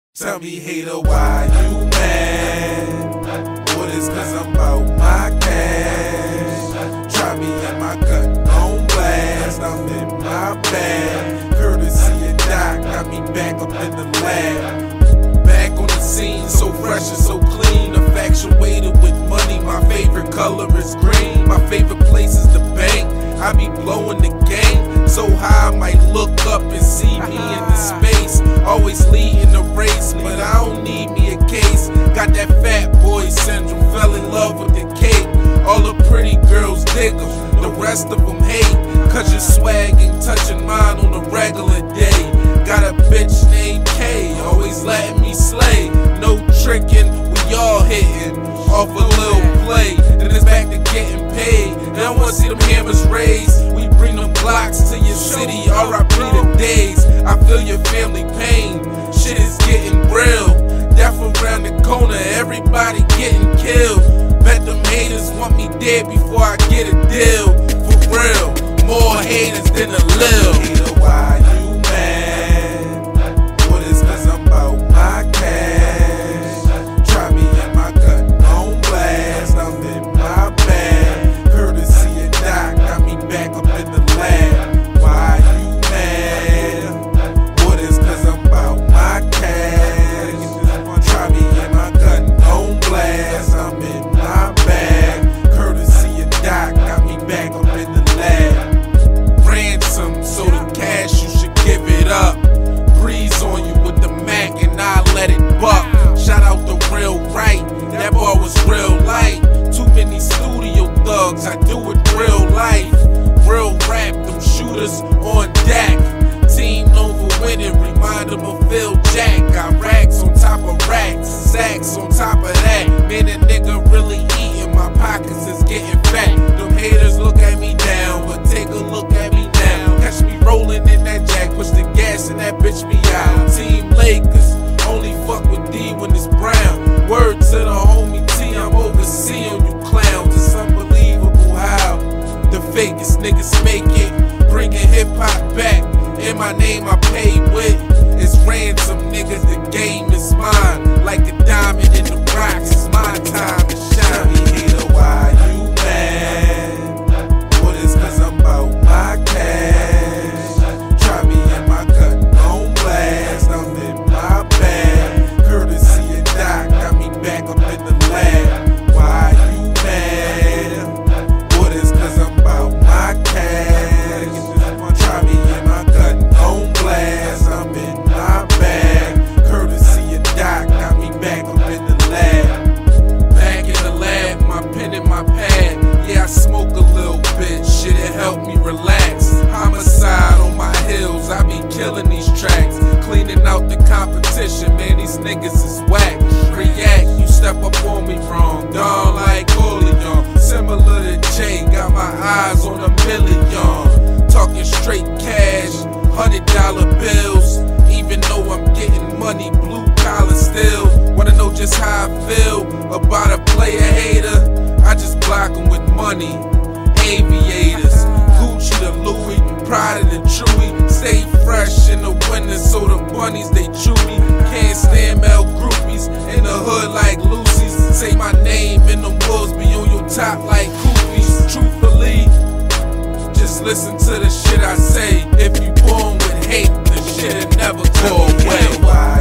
Tell me, hater, why you mad? What is cause I'm about my cash? Try me in my cut on blast. I'm in my bag. Courtesy of Doc, got me back up in the lab. Back on the scene, so fresh and so clean. Infatuated with money, my favorite color is green. My favorite place is the bank. I be blowing the game so high I might look up and see me in the space. Always leading the race, but I don't need me a case. Got that fat boy syndrome, fell in love with the cake. All the pretty girls dig them, the rest of them hate. Cause your swag ain't touching mine on a regular day. Got a bitch named K, always letting me slay. No tricking, we all hitting off a little play. Then it's back to getting paid. They don't wanna see them hammers raised. We bring them Glocks to your city, R.I.P. the days. I feel your family pain, shit is getting real. Death around the corner, everybody getting killed. Bet them haters want me dead before I get a deal. For real, more haters than a lil. Hater, why you mad? What is cause I'm about my cash? Try me in my cut on blast. I'm in my bag. Courtesy of Doc, got me back up in the lab. Why you mad? What is cause I'm about my cash? Try me in my cut on blast. I'm in my bag. Courtesy of Doc, got me back up in the lab. Ransom, so the cash, you should give it up. Breeze on you with the Mac and I let it buck. Shout out the real right, that bar was real light. Too many studio thugs, I do it real life. Real rap, them shooters on deck. Team known for winning, remind them of Phil Jack. Got racks on top of racks, sacks on top of that. Man, a nigga really eating, my pockets is getting fat. Them haters look at me down, but take a look at me now. Catch me rolling in that jack, push the gas and that bitch me out. Team Lakers, only fuck with D when it's brown. Word to the homie T, I'm overseeing you clowns. It's unbelievable how the fakest niggas make it, bringing hip hop back. In my name I pay with, it's ransom niggas, the game is mine. Like a diamond in the rocks, it's my time to shine. Me hater, why you mad? What is cause I'm about my cash? Try me in my cut on blast. I'm in my bag. Courtesy of Doc, got me back up in the lab. Why you mad? What is cause I'm about my cash? Try me in my cut on blast. I'm in my bag. Courtesy of Doc, got me back up in the lab. Back in the lab, my pen and my pad. Yeah, I smoke a little bit, shit, it helped me relax. Homicide on my heels, I be killing these tracks. Cleaning out the competition, man, these niggas is whack. React, you step up on me wrong, dog like Corleone. Similar to Jay, got my eyes on $1 million. Talking straight cash, $100 bills. Even though I'm getting money, blue collar still. Wanna know just how I feel about a player hater? I just block them with money. Aviators, Gucci to Louis, Prada to Chewy. Stay fresh in the winter, so the bunnies they chew me. Can't stand male groupies in the hood like Lucy's. Say my name in the woods, be on your top like Koofies. Truthfully, just listen to the shit I say. If you born with hate, the shit'll never go away.